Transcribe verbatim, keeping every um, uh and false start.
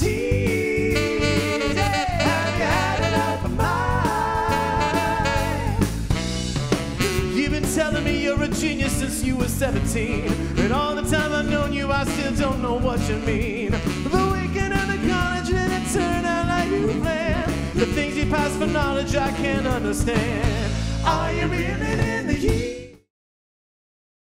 tease. Have you had enough of mine? You've been telling me you're a genius since you were seventeen, and all the time I've known you I still don't know what you mean. The weekend and the college didn't turn out like you planned. The things you pass for knowledge I can't understand. Are you reeling in the heat?